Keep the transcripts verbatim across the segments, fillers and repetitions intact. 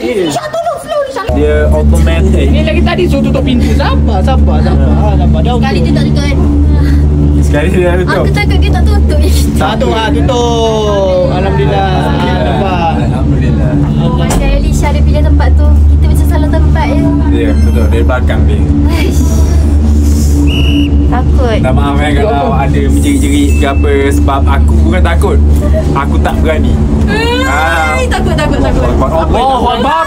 Syah tolong slow ni Syah. Dia automatic. Ni lagi tadi suruh tutup pintu. Sabar, sabar, sabar. Sabar dah. Sekali dia tak tutup kan. Sekali dia tutup. Aku takut dia tak tutup. Satu ah tutup. Alhamdulillah. Nampak. Alhamdulillah. Oh, macam Elisha dia pilih tempat tu. Kita macam salah tempat je. Ya, betul. Dari belakang dia. Takut. Tak maaf eh kalau ada menjerit-jerit ke apa. Sebab aku bukan takut. Aku tak berani. Ah, takut, takut, takut. Allah Akbar.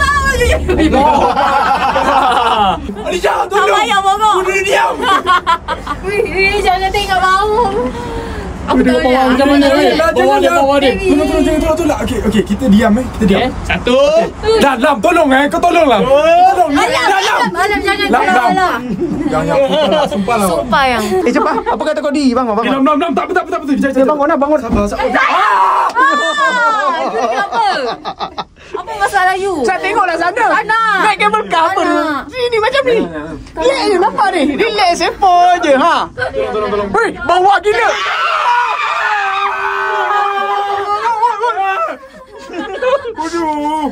Alisha, tolong. Tak payah bongok. Kuda diam. Wih, jangan tengok bawah. Aku tak boleh. Macam mana ni? Bawa dia, bawa dia. Tolong, tolong, tolong, tolong, tolong. Okey, okey, kita diam eh. Kita diam. Satu. Lam, Lam, tolong eh. Kau tolong Lam. Tolong. Alam, alam, alam, jangan. Lam, Lam. Alam. Jangan, sumpah lah, sumpah lah. Sumpah yang. Eh cepat. Apa kata kau di? Bangun, Eh, bangun. Lam, Lam, Lam. Tak apa, tak apa, tak apa. Jangan, jangan. Bangun lah, bangun. Sabar, sabar. Ah, itu kenapa? Apa masalah you? Saya tengoklah sana. Sana. Naik kabel kau apa ni? Sini macam ni. Ya, you nampak ni. Relax sepo je ha. Tolong, tolong, tolong. Weh, bawa gila. Aduh.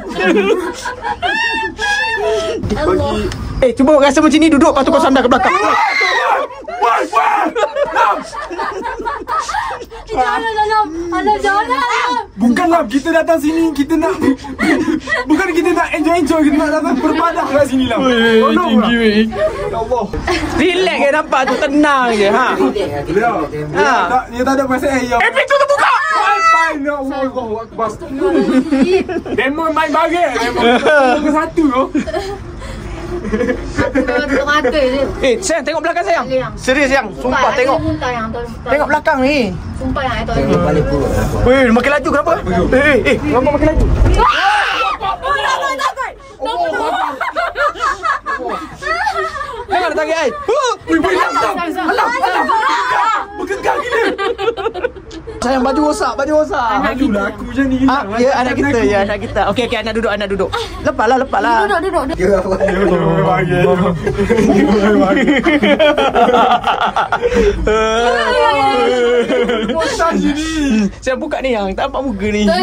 Allah. Eh, cuba rasa macam ni duduk lepas tu kau sandar ke belakang. Wah, wah. Lam. Jangan, jangan. Alam, jangan. Bukan Lam, kita datang sini, kita nak bukan kita nak enjoy-enjoy, kita nak datang berpadah kat sini Lam. Tolong lah. Ya Allah. Relax je nampak tu, tenang je ha. Dia, dia, tak, dia tak ada pasal ya. Eh, pintu terbuka. Wi-Fi, ya Allah, Allahu Akbar. Demo main bagai, demo ke satu tu. Tutup mata je. Eh, sayang tengok belakang sayang. Sayang. Serius sayang, sumpah tengok. Sumpah yang tolong. Tengok belakang ni. Sumpah yang I tolong. Balik pun. Weh, makin laju kenapa? Eh, eh, eh, kenapa makin laju? Oh, takut, takut. Jangan datang ai. Wih, wih, Lam, Lam. Alam, alam. Bergegar gila. Sayang baju rosak, baju rosak. Aduh, aku macam ni. Ah, ya anak kita, ya anak kita. Okey, okey anak duduk, anak duduk. Lepaslah, lepaslah. Duduk, duduk. Bosan sini. Saya buka ni yang tak nampak muka ni.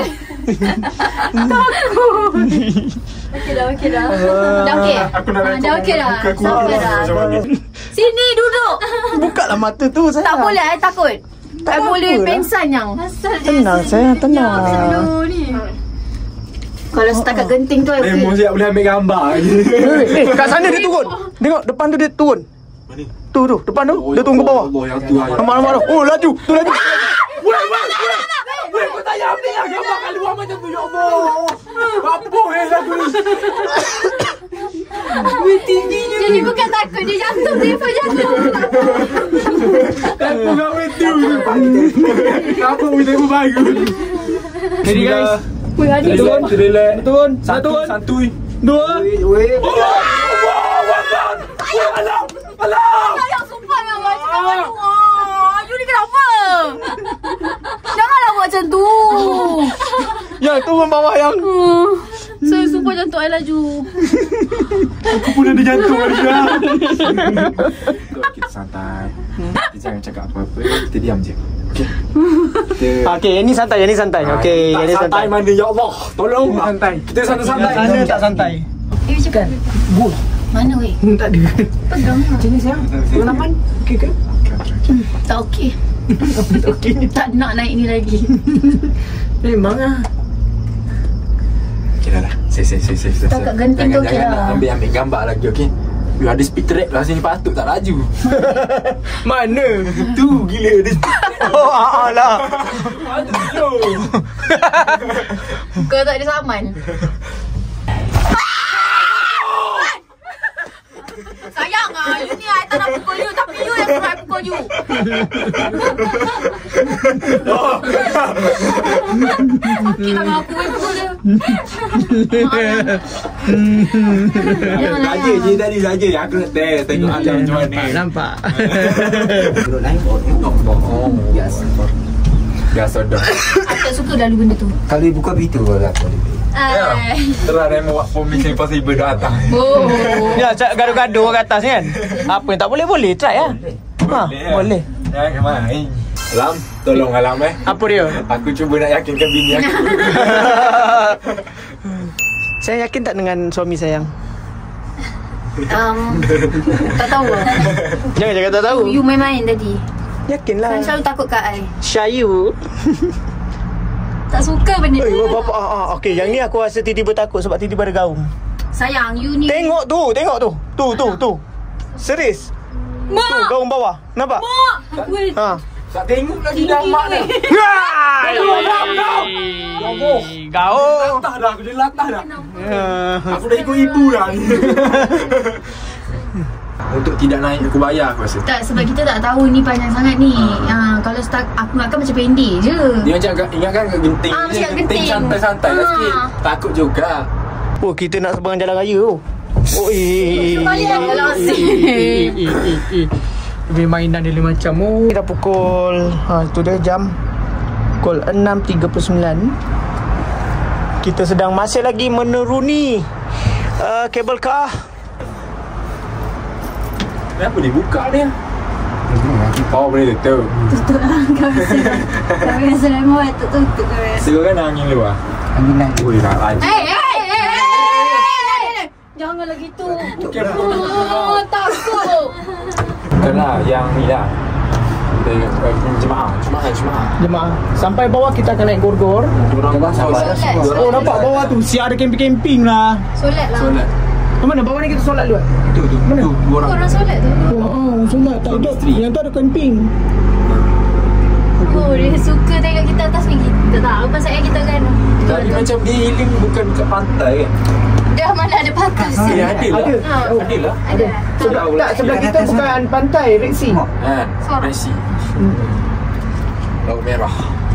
Okey dah, okey dah. Dah okey? Aku nak Ah, dah okey dah. muka aku. Sampai dah. Sini duduk. Buka lah mata tu sayang. Tak boleh, I takut. Tak I boleh apa lah. pengsan yang. Tenang sayang, tenang. Kalau setakat genting tu, I Eh, okey. mau siap boleh ambil gambar lagi. Eh, kat sana dia turun. Tengok depan tu dia turun. Mana? Tu tu, depan tu. Dia turun ke bawah. Allah yang tu. Nampak-nampak tu. Oh, laju. Tu laju. Weh, weh, weh. Weh, kau tak payah ambil lah gambar kat luar macam tu. Ya Allah. Apa eh lagu ni? Wih, tingginya. Jadi bukan takut, dia jatuh. Dia pun jatuh. Aku nak wetu. Kenapa weh temu bagus? Jadi guys. Wih, adik. Turun, turun. Turun. Satu, santuy. Dua. Alam, alam. Ayah, sumpah yang buat cakap macam tu. Ah, you ni kenapa? Janganlah buat macam tu. Yang turun bawah yang. Hmm. Saya sumpah jantung I laju. Aku pun ada jantung Alisha. Kita santai. Kita jangan cakap apa-apa. Kita diam je. Okey. Kita Okey, ini santai, ini santai. Okey, tak ini santai santai. mana ya Allah. Tolong santai. Kita santai-santai. Sana tak santai. Eh, cakap. Bu, Mana weh? tak ada. Pegang. Macam ni sayang. Pengalaman. Okey ke? Tak okey. Okey ni. Tak nak naik ni lagi. Memang ah. Okey dah lah. Safe, safe, safe, safe. safe. Setakat genting tu okey Jangan lah. ambil-ambil gambar lagi, okey? You ada speed trap lah sini, patut tak laju. Mana? Tu gila ada speed trap. Oh, ah lah. Aduh. Kau tak ada saman. Sayang ah, you ni I tak nak pukul you, tapi you yang suruh I pukul you. Okey lah aku yang pukul dia. Jangan Saja layan. je tadi, saja. Aku nak test tengok Alam macam mana. Nampak. Duduk lain oh tengok bohong biasa. Biasa dah. I tak suka lalu benda tu. Kalau dia buka pintu lah boleh. Ai. Terus Remo buat formation impossible dah datang. Oh. Ya, cak gaduh-gaduh kat atas kan. Apa yang tak boleh boleh try ah. Ha, boleh. Jangan main. Alam, tolong Alam eh. Apa dia? Aku cuba nak yakinkan bini aku. Saya yakin tak dengan suami sayang? Um, tak tahu lah. Jangan cakap tak tahu. You main-main tadi. Yakinlah. Kan selalu takut kat I. Syayu. Tak suka benda Oi, ni. bapa ah, ah okey, yang ni aku rasa tiba-tiba takut sebab tiba-tiba ada gaung. Sayang, you ni. Tengok tu, tengok tu. Tu tu tu. Serius. Tu Mak! gaung bawah. Nampak? Mak! Weh, Ha. Tak tengok lagi dah mak dah. Gaung. Latah dah, aku jadi latah dah. Ya. Aku dah ikut ibu dah ni. Untuk tidak naik aku bayar aku rasa. tak, sebab kita tak tahu ni panjang sangat ni. Ha, kalau start, aku nak kan macam pendek je. Dia macam agak- ingatkan kat genting Ah, je. macam kat genting. santai-santai lah Ah. sikit. Takut juga. Oh, kita nak seberang jalan raya tu. Oh, eh. Balik lah dalam Eh, eh, eh, eh, eh. Lebih mainan dia macam oh. Dah pukul ha, tu dia jam pukul enam tiga puluh sembilan. Kita sedang masih lagi meneruni uh, kabel kar. Kenapa dia buka dia? Oh, boleh tutup. Tutup lah. Kau rasa Kau rasa dah muat tutup kau rasa. Sekarang kan angin luar. Angin lain. Ui, nak laju. Eh, eh, eh, eh, eh. Janganlah gitu. Bukan Oh, takut. Bukanlah, yang ni lah. Kita uh, jemaah, jemaah, jemaah. Jemaah. Sampai bawah kita akan naik gor-gor. Diorang Sampai dah Solat, semua. Oh, nampak bawah tu siap ada camping-camping lah. Solat lah. Solat. Mana bawah ni kita solat dulu. Tu, tu, Mana? tu, dua orang. Orang solat tu. Oh, oh solat tak ada. Isteri. Yang tu ada camping. Oh, dia suka tengok kita atas ni. Kita tahu pasal kita kan. Tadi macam dia healing bukan dekat pantai kan? Dah mana ada patas. Ya, adil lah. Ada. Oh. Adil lah. Ada. Sebelah, tak, sebelah kita bukan pantai, Red Sea. Kan? Sorang. Messi. Laut merah.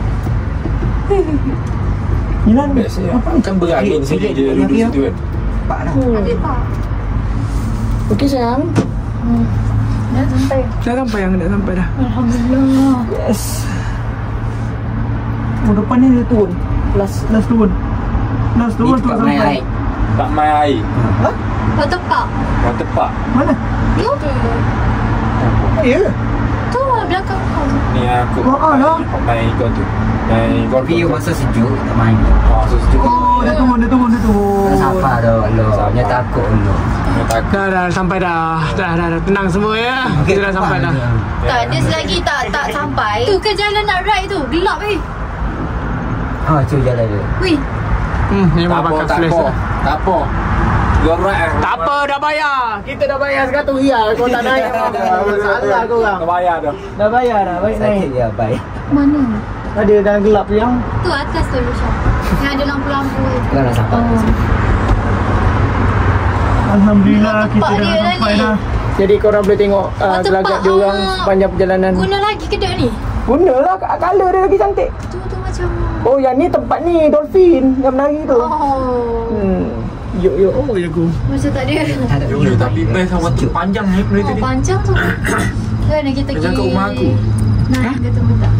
Hilang. Best ya. Kan berangin sini je duduk situ kan. Pak dah. Ada tak? Okey sayang. Dah sampai. Dah sampai yang nak sampai dah. Alhamdulillah. Yes. Oh, depan ni dia turun. Last last turun. Last Ni turun tu tempat main sampai. air. Tak main air. Ha? Kau tepak. Orang tepak. Mana? Tu. Ya. Tu lah belakang kau. Ni aku Oh, ah, lah. main ikut tu. Main golf. Tapi masa sejuk tak main. Ah, so sejuk. Oh, dia turun, dia turun, dia turun. Tak sabar dah lo. Sabar. Dia takut lo. Dia takut. Dah, dah, sampai dah. Dah, dah, dah. Tenang semua ya. Kita dah sampai dah. Tak, dia selagi tak tak sampai. Tu ke jalan nak ride tu. Gelap eh. Ah, tu jalan dia. Wih. Hmm, ni Tak mau apa, bakar tak flash. apa. Tak apa. You're right. Tak apa, dah bayar. Kita dah bayar seratus riyal. Kau tak naik. Salah kau orang. Dah bayar dah. Dah bayar dah. Baik Sakit naik. dia baik. Mana? Ada dalam gelap tu yang. Tu atas tu Lusha. Yang ada lampu-lampu tu. Kau dah sampai. Alhamdulillah Tempat kita dah dia dah sampai ni. dah. Jadi korang boleh tengok uh, Oh, gelagat tempat, dia orang ah. sepanjang perjalanan. Guna lagi ke dia ni? Guna lah, colour dia lagi cantik. Tu tu macam. Oh, yang ni tempat ni, dolphin yang menari tu. Oh. Hmm. Yuk, yuk. Oh, ya aku. Macam tak ada. Tak ada Ya, view. tapi best lah waktu panjang ni benda Oh, tadi. panjang tu. Kan kita Macam kat rumah aku. Nah, ketemu tak?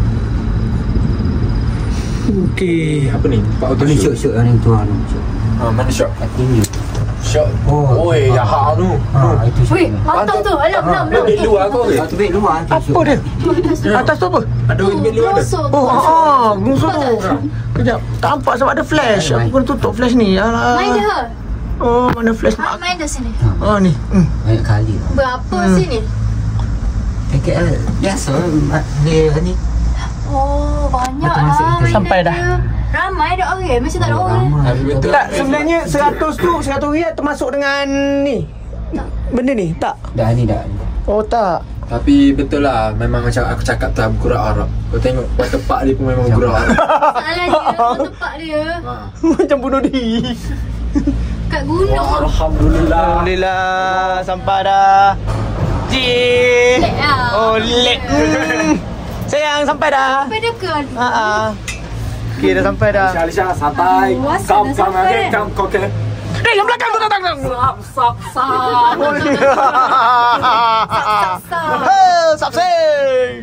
Okey. Apa ni? Pak auto Ni shoot. syuk-syuk yang tu ah. Ha, mana shot? Continue. Shot. Oh. Oi, jahat tu. Ah, itu syuk. Weh, atas tu. Alam, alam, alam. Beg luar kau ke? Satu beg luar. Apa dia? Atas tu apa? Ada orang beg luar ada. Oh, ah, ah, musuh tu. Kejap. Tak nampak sebab ada flash. Aku kena tutup flash ni. Alah. Main dia. Oh, mana flash Main, mak? main dah sini. Oh, ni. Hmm. Banyak kali. Berapa Hmm. sini? K K L biasa dia ni. Oh, banyak Betul, masih lah. kita main sampai dia. dah. Ramai dah orang. Macam tak ada orang. Tapi betul. Tak, sebenarnya seratus tu, seratus riyal termasuk dengan ni. Benda ni, tak? Dah ni dah. Oh, tak. Tapi betul lah, memang macam aku cakap tu bergerak Arab. Kau tengok buat tepak dia pun memang bergerak Arab. Salah dia. Tempat dia. Ha. Macam bunuh diri. Kat gunung. Wah, Alhamdulillah. Alhamdulillah, sampai dah. Cik. Lek lah. Oh, lek. Hmm. Sayang, sampai dah. Sampai dekat. Ha ah. Okey, dah sampai dah. Alisha, Alisha, santai. Oh, asal Kam, dah kam, sampai. okay, kam, kau okay. Eh, yang belakang tu datang. Sap, sap, sap. Hei, sabsing.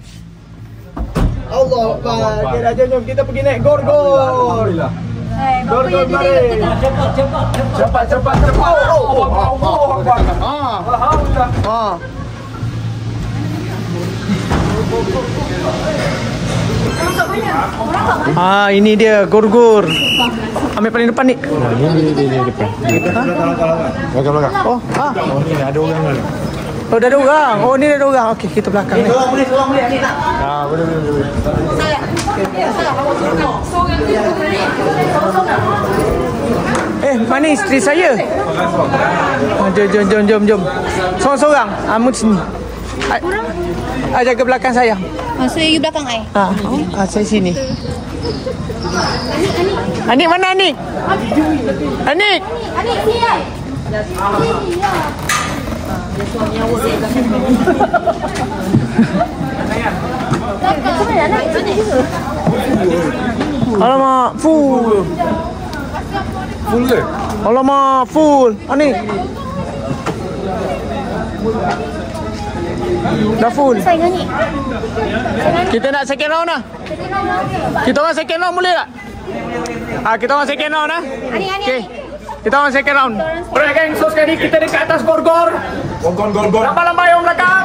Allah Akbar. Okey, dah jom, jom kita pergi naik gor-gor. Alhamdulillah. Hai, Gor, bapa gor, yang dia mari. tengok tengah. Cepat, cepat, cepat. Oh, oh, oh, oh. Ha. Alhamdulillah. Ha. Ah, ini dia gur-gur. Ambil paling depan ni. Nah, ini dia di depan. Belakang belakang. Oh, ah. Oh, ni ada orang ni. Oh, dah ada orang. Oh, ni dah ada orang. Okey, kita belakang ni. Seorang boleh, seorang boleh ni tak? Ah, boleh boleh boleh. Eh, mana isteri saya? Ah, jom, jom, jom, jom, jom. Seorang-seorang. Ah, mu sini. Ah, ah, jaga belakang saya. Ah, so you belakang ai. Ah, ah, saya sini. Anik mana Anik? Anik. Anik sini ai. Alamak, full. Full ke? Alamak, full. Anik. Dah full. Saya ni. Kita nak second round lah. Kita orang second round boleh tak? Ah, kita orang second round lah. Anik, Anik. Okey. Kita orang second round. Alright geng, so sekali kita dekat atas gor-gor. Gor gor gor. Lambai-lambai yang belakang.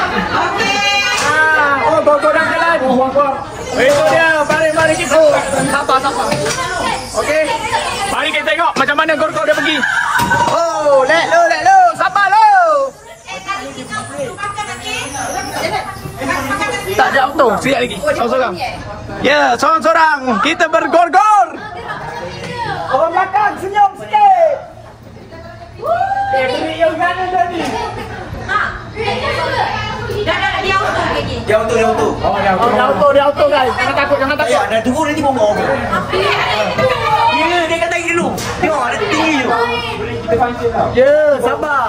Ah, oh gor-gor dah jalan. Itu dia, mari-mari kita. Sabar, sabar. Okey. Mari kita tengok macam mana gor-gor dia pergi. Oh, let lo, let lo. Sabar lo. Tak ada auto. Siap lagi. Seorang-seorang. Ya, seorang-seorang. Kita bergor-gor. Orang belakang senyum sikit. Eh, beri yang kanan tadi. Dia auto, dia auto. Oh, dia auto. Dia auto, dia auto guys. Jangan takut, jangan takut. Ya, dah tunggu nanti bongong. Ya, dia kata lagi dulu. Tengok, ada tinggi tu. Ya, sabar.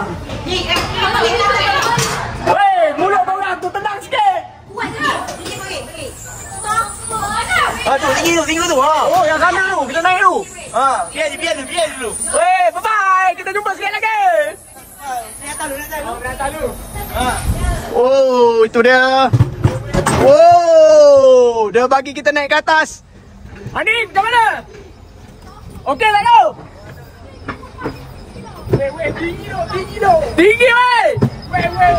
Weh, mulut orang tu tenang sikit. Ah, tu tinggi tu, tinggi tu. Ha. Oh, yang kanan tu. Kita naik dulu. Ha, biar je, biar je, biar dulu. Weh, bye-bye. Kita jumpa sekali lagi. Naik atas dulu, naik atas dulu. Naik atas dulu. Ha. Oh, itu dia. Oh, dia bagi kita naik ke atas. Hanif, macam mana? Okey tak kau? Weh, weh, tinggi tu, tinggi tu. Tinggi, weh. Weh, weh.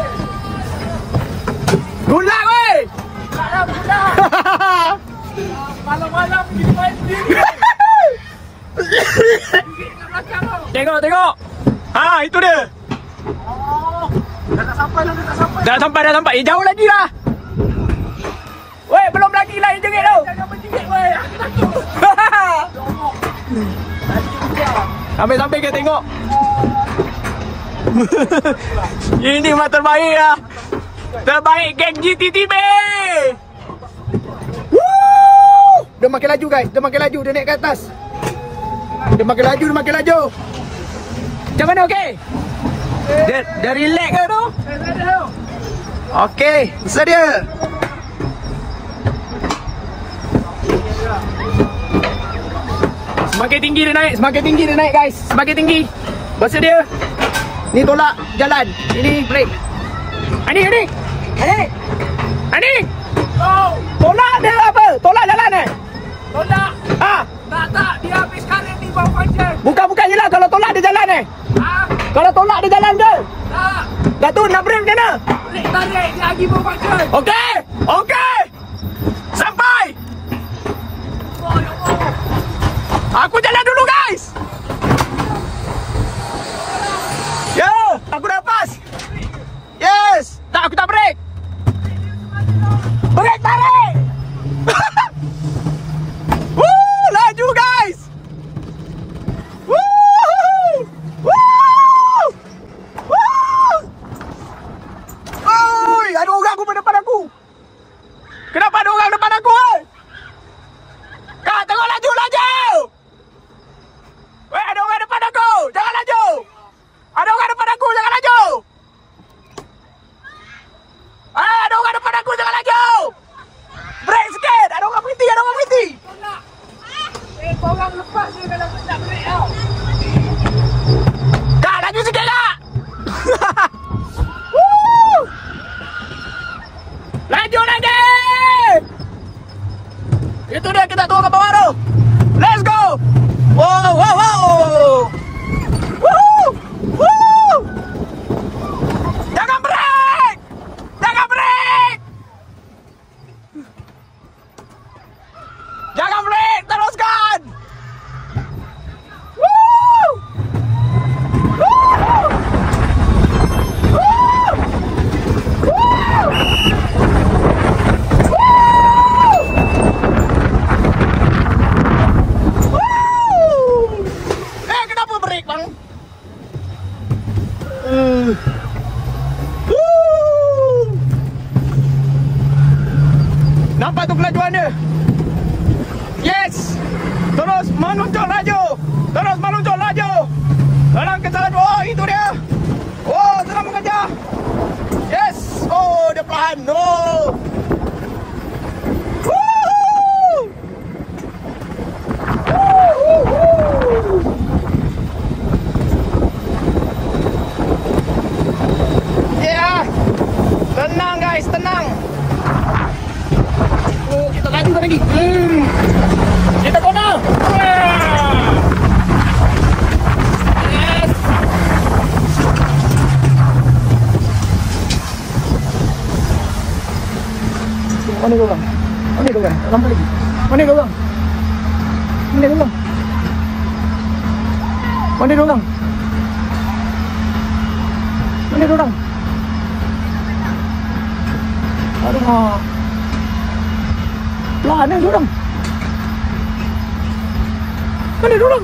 Good luck, weh. Malam-malam pergi main sendiri. Tengok, tengok. Ha, itu dia. Dah tak sampai, dah tak sampai. Dah sampai, dah sampai. Eh, jauh lagi lah. Weh, belum lagi lah yang jengit tu. Jangan berjengit, weh. Aku takut. Sampai-sampai kita tengok. Ini mah terbaik lah. Terbaik geng G T T B. Woo! Dia makin laju guys. Dia makin laju. Dia naik ke atas. Dia makin laju, dia makin laju. Macam mana, okey? Dia, dia relax ke tu? Okey, besar dia. Semakin tinggi dia naik, semakin tinggi dia naik guys. Semakin tinggi. Besar dia. Ni tolak jalan. Ini break. Ani, Ani. Ani. Ani. Oh, tolak dia apa? Tolak jalan eh? Tolak. Ah. Tak, tak. Dia habis karet di bawah function. Bukan, bukan je lah. Kalau tolak dia jalan eh? Ah. Kalau tolak dia jalan ke? Tak. Dah tu nak break macam mana? Break tarik. Dia lagi bawah function. Okey. Okey. Sampai. Oh, ya Allah. Aku jalan dulu guys. Ya, aku dah pas. Yes. Tak, aku tak break. Break tarik. Woo, laju guys. Woo. Woo. Woo. Oi, ada orang aku depan aku. Kenapa ada orang depan aku? Eh? Kak, tengok laju, laju. Weh, ada orang depan aku. Jangan laju. Ada orang depan aku, jangan laju. Eh, ada orang depan aku, jangan laju. Break sikit. Ada orang berhenti, ada orang berhenti. Eh, korang lepas je kalau tak break tau. Kak, laju sikit kak. Woo. Laju lagi. Itu dia, kita turun ke bawah tu. Let's go. Wow, wow, wow. Woo. Woo. Jangan break. Jangan break. no. Yeah. Tenang guys, tenang. Oh, kita laju lagi. Hmm. Kita kena. Yes. Mana kau bang? Mana kau bang? Lampu lagi. Mana kau bang? Mana kau bang? Mana kau bang? Mana kau bang? Aduh, lah mana orang? Mana orang?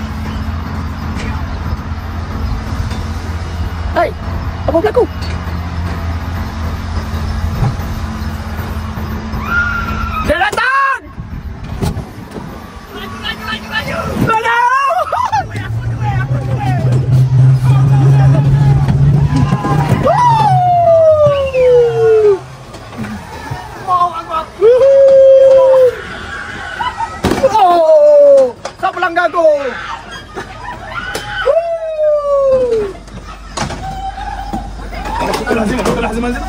Hai, apa berlaku? Dia datang! Maju, maju, maju, maju! Maju! Siapa langgar tu? Betul Hazim, betul Hazim Hazim.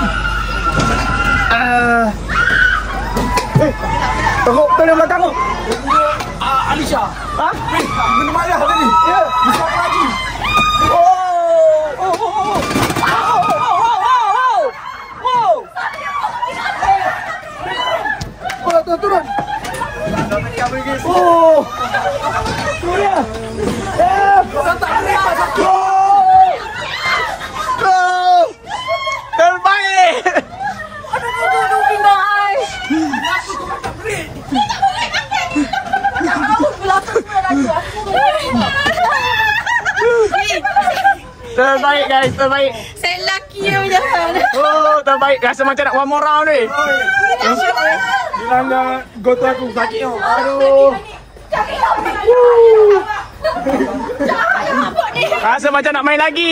Ah. Eh, teruk tu yang belakang tu. Ah, Alisha. Ha? Eh, minum ayah tadi. Ya. Mesti apa lagi? Oh, oh, oh, oh. Wow, wow, wow, wow. Wow. Oh, turun, turun. Oh. Turun ya. Eh, Santai, santai. oh. Terbaik. Aduh, aduh, aduh, pindah ai. Terbaik guys, terbaik. Saya lelaki yang berjalan. Oh, terbaik. Rasa macam nak one more round ni. Bilang dah goto aku sakit tau. Aduh. Cari apa ni? Rasa macam nak main lagi.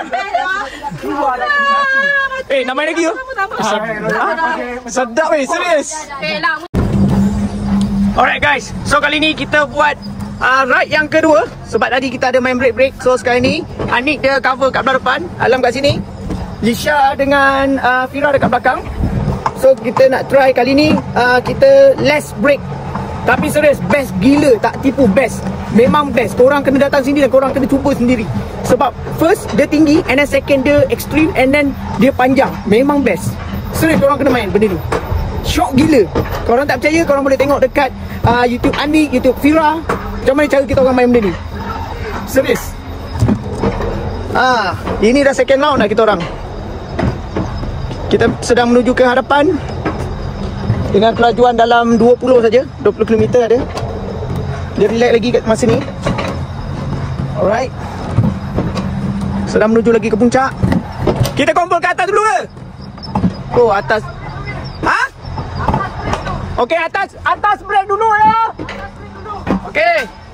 Eh, nak main lagi tu? Sedap weh, serius. Eh, lah. Alright guys, so kali ni kita buat uh, ride yang kedua. Sebab tadi kita ada main break-break. So sekarang ni Anik dia cover kat belah depan, Alam kat sini, Lisha dengan uh, Fira dekat belakang. So kita nak try kali ni uh, kita less break. Tapi serius, best gila, tak tipu, best. Memang best. Korang kena datang sini dan korang kena cuba sendiri. Sebab first dia tinggi, and then second dia extreme, and then dia panjang. Memang best. Serius korang kena main benda ni. Shock gila. Korang tak percaya, korang boleh tengok dekat uh, YouTube Anik, YouTube Fira, macam mana cara kita orang main benda ni. Serius. Ah, ini dah second round dah kita orang. Kita sedang menuju ke hadapan dengan kelajuan dalam dua puluh saja, dua puluh kilometer ada. Dia relax lagi kat masa ni. Alright. Sedang menuju lagi ke puncak. Kita kumpul ke atas dulu ke? Oh, atas. Ha? Okey, atas atas break dulu ya. Okey.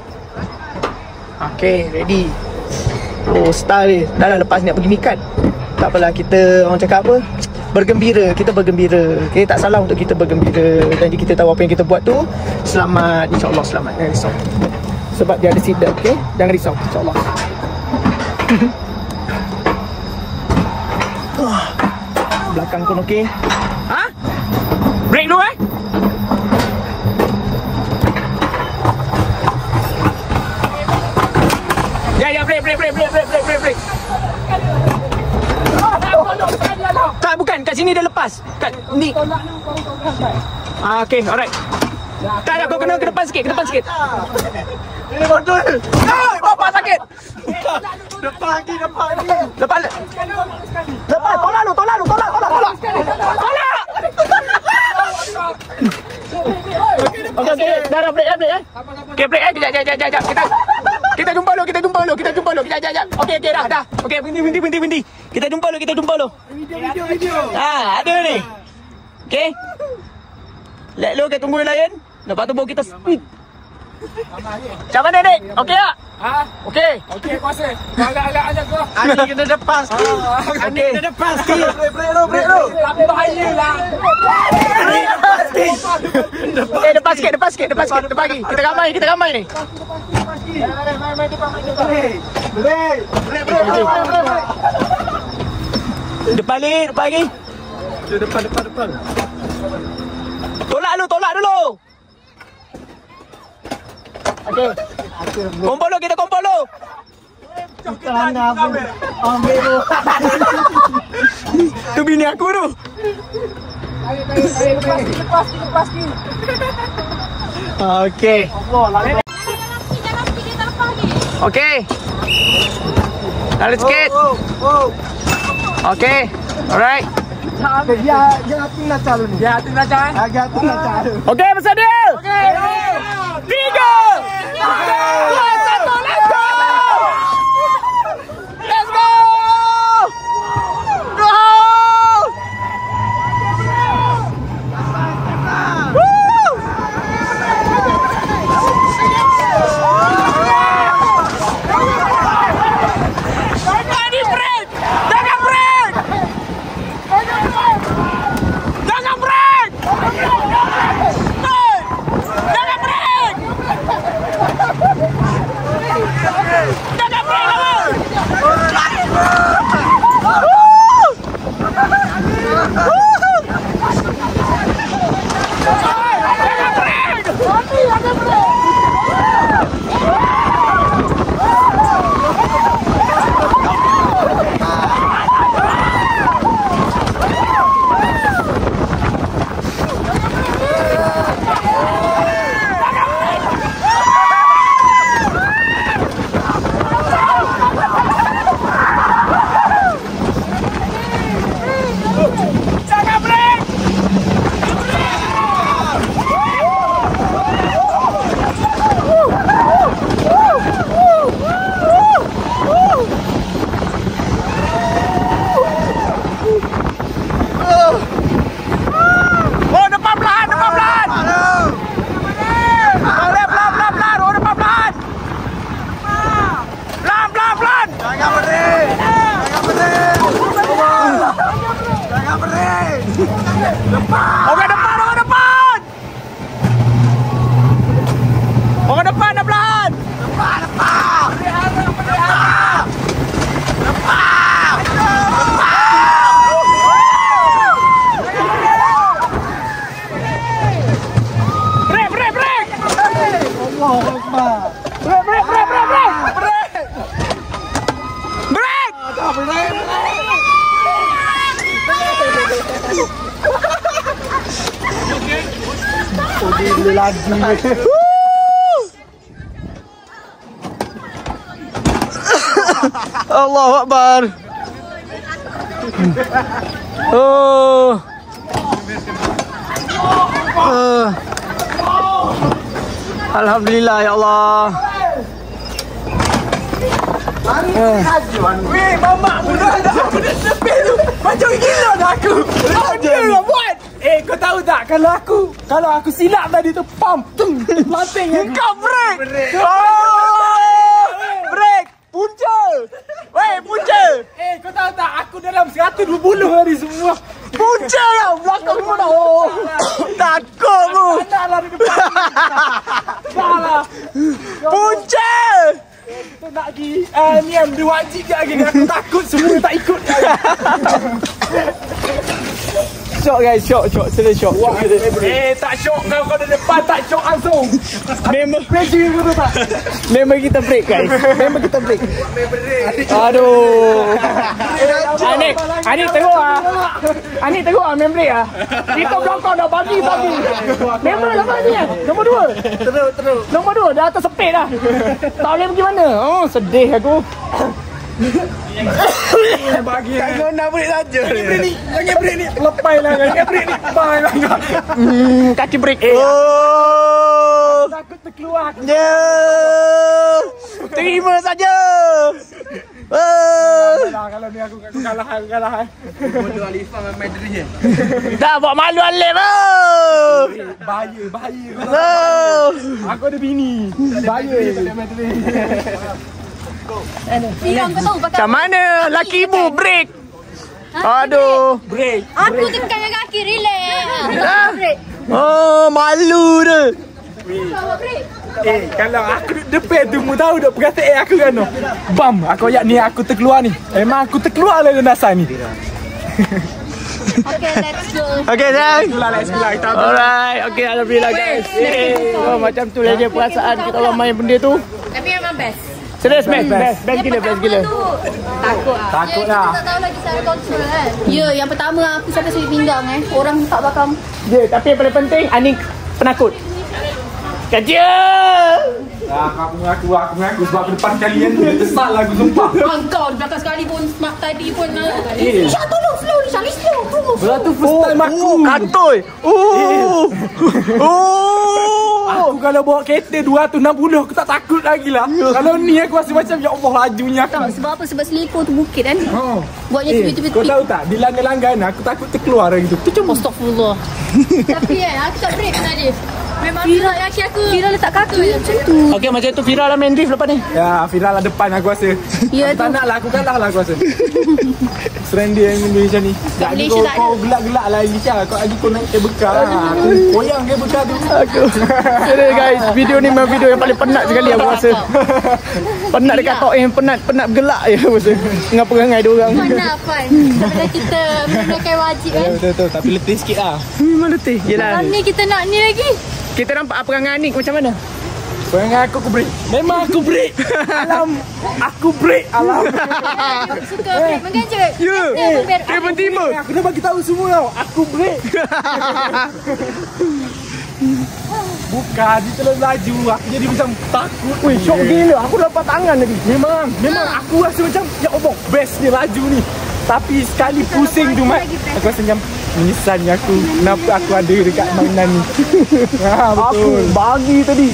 Okey, ready. Oh, start ni. Dah dah lepas ni nak pergi mikat. Tak apalah, kita orang cakap apa? Bergembira, kita bergembira. Okay, tak salah untuk kita bergembira. Dan kita tahu apa yang kita buat tu selamat, insyaAllah selamat. Jangan risau. Sebab dia ada seat belt, okay? Jangan risau, insyaAllah. Belakang pun okey. Ha? Break dulu eh? Ya, ya, break, break, break, break, break, break, break, break. Tak, bukan. Kat sini dia lepas. Kat ni. Ah, okey, alright. Tak, tak, kau kena ke depan sikit, ke depan sikit. Ini betul. Ai, bapak sakit. Depan lagi, depan lagi. Lepas. Lepas, tolak lu, tolak lu, tolak, tolak, tolak. Tolak. Okey, okey, dah dah break, break eh. Okey, break eh. Kejap, kejap, kejap, kita kita jumpa lu, kita jumpa lu, kita jumpa lu. Kejap, kejap. Okey, okey, dah, dah. Okey, berhenti, berhenti, berhenti, berhenti. Kita jumpa lu, kita jumpa lu. Video, video, video. Ah, ada ni. Okey. Let lu, kita tunggu yang lain. Lepas tu baru kita speed. Macam mana Dik? Okey tak? Ha? Okey. Okey, kuasa. Agak-agak aja kau. Ani kena lepas. Ani kena lepas sikit. Break tu, break tu. Bahaya lah. Eh, depan sikit, depan sikit, depan sikit, depan lagi. Kita ramai, kita ramai ni. Break. Break, break. Depan ni, depan lagi. Depan, depan, depan. Tolak dulu, tolak dulu. Okey. Kumpul dulu, kita kumpul dulu. Tu bini aku tu. Lepas, lepas ni. Okey. Okey. Lari sikit. Okey. Alright. Ya, jangan tinggal calon ni. Ya, tinggal calon. Agak tinggal calon. Okey, bersedia. Okey. Tiga. Dua, satu, let's go. Let's go. Go. Woo. Jangan break. Jangan break. Jangan break. Jangan break. Jangan break. Oh, depan pelan, depan pelan. Pelan, pelan, pelan, pelan. Oh, depan pelan. Pelan, pelan, pelan. Jangan break. Jangan break. Jangan break. Orang depan, orang depan. Orang depan, dah pelan. Depan, depan. Depan. Break, break, break. Allah Akbar. Break, break, break, break, break. Break. Dah break. Oh, dia boleh lagi. Allahu Akbar. Oh. Uh. Alhamdulillah ya Allah. Uh. Weh, mamak budak dah aku dah sepil tu. Macam gila dah aku. Apa dia nak buat? Eh, kau tahu tak kalau aku kalau aku silap tadi tu pam tung lanting Kau break. Oh. Break. Punca. Weh, punca. Eh, kau tahu tak aku dalam seratus dua puluh hari semua. Punca kau belakang kau dah. Oh. Takut mu. Tak lah di depan. Tak lah. Punca. Kita nak pergi uh, Niam dia wajib je lagi. Aku takut semua tak ikut. Syok guys, syok, syok, sedih syok. Eh, tak syok kau kau di depan tak syok langsung. Member, Pressure kau tahu tak? member kita break guys. Member kita break. Aduh. Anik, Anik teruk ah. Anik teruk ah member ah. Kita belakang dah bagi bagi. Member lepas ni ah. Nombor dua. Terus, terus. Nombor dua dah atas sepit dah. Tak boleh pergi mana. Oh, sedih aku. Bagi. Kau nak break saja. Break ni, jangan break ni. Lepas lah, jangan break ni. Bang lah. Hmm, kaki break. Eh. Oh. Takut terkeluar. Ya. Terima saja. Oh. Kalau ni aku aku kalah, aku kalah. Bodoh Alifah main diri je. Tak buat malu Alif. Oh. Bahaya, bahaya. Oh. Aku ada bini. Bahaya. Firang kau tahu pakai Macam mana laki ibu break? Aduh. Break. Aku tekan yang kaki, relax. Ah. Break. Oh, malu dia. Bawa break. Eh, kalau aku duduk depan tu, mu tahu tak perkataan eh, aku kan? Bam, aku ayat ni aku terkeluar ni. Memang aku terkeluar lah dari dasar ni. Okay, let's go. Okay, sayang. Itulah let's go lah. Kita Alright, okay, alhamdulillah guys. Yeay. Oh, macam tu lah je perasaan kita orang main benda tu. Tapi memang best. Serius, best, best, best gila, best gila. Takut ah. Takut Ya, lah. kita tak tahu lagi cara control kan. Ya, yang pertama aku sampai sudut pinggang eh. Orang tak belakang. Ya, tapi yang paling penting, Anik penakut. Kerja! Ah, aku mengaku, aku mengaku sebab ke depan kalian tu dia tersal lah aku sumpah. Engkau di belakang sekali pun smart tadi pun. Eh. Syah tolong slow ni, Syah ni slow. Tolong. Belah tu first time aku. Kantoi! Oh! Oh! Aku kalau bawa kereta dua ratus enam puluh aku tak takut lagi lah. Kalau ni aku rasa macam ya Allah lajunya aku. Tak, sebab apa? Sebab selipur tu bukit kan. Oh. Buatnya Eh, tepi-tepi. kau tahu tak, di langgan-langgan aku takut terkeluar hari tu. Tu cuma Astagfirullah. Tapi kan, aku tak break tadi. Memang Fira kaki aku. Fira letak kaki macam tu. Okay, macam tu Fira lah main drift lepas ni. ya, Fira lah depan aku rasa. Ya, Aku tak tu. nak lah, aku kalah lah aku rasa. Seren dia yang Malaysia ni. Jadi Malaysia kau, tak kau ada. gelak-gelak lah Alicia. Kau lagi kau naik cable car lah. Aku goyang cable car tu. Aku. Jadi guys, video ni memang video yang paling penat sekali aku rasa. Penat dekat tok yang penat, penat gelak je aku rasa. Dengan perangai dia orang. Mana fun. Daripada kita menggunakan wajib kan. Betul-betul, tapi letih sikit lah. Memang letih. Yelah. Malam ni kita nak ni lagi. Kita nampak perangai Anik macam mana? Perangai aku, aku break. Memang aku break. Alam, aku break. Alam. Suka break menganjut. Ya. Dia pun tiba. Aku dah bagi tahu semua tau. Aku break. Bukan, dia terlalu laju. Aku jadi macam takut. Wih, syok gila. Aku dapat tangan tadi. Memang, memang aku rasa macam ya Allah, best dia laju ni. Tapi sekali pusing tu Mat, aku rasa macam menyesal ni aku. Kenapa aku ada dekat mainan ni. Ha, betul. Aku bagi tadi.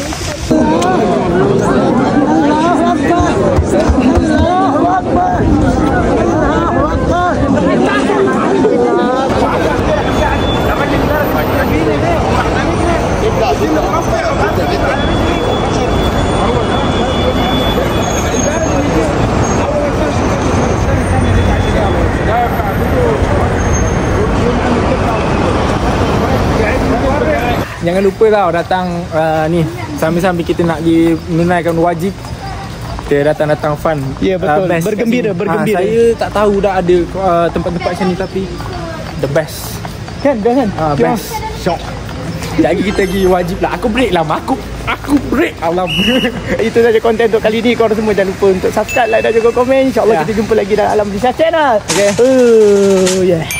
Jangan lupa tau datang uh, ni sambil-sambil kita nak pergi menunaikan wajib. Kita datang-datang fun. Ya, betul. best Bergembira, kat sini. bergembira. Ha, saya tak tahu dah ada uh, tempat-tempat macam ni tapi the best. Kan, kan? Ah, best. Syok. Sekejap lagi kita pergi wajib lah. Aku break lah. Aku aku break. Alam. Itu saja konten untuk kali ni. Korang semua jangan lupa untuk subscribe, like dan juga komen. InsyaAllah Ya. kita jumpa lagi dalam Alam Malaysia Channel. Okay. Oh, yeah.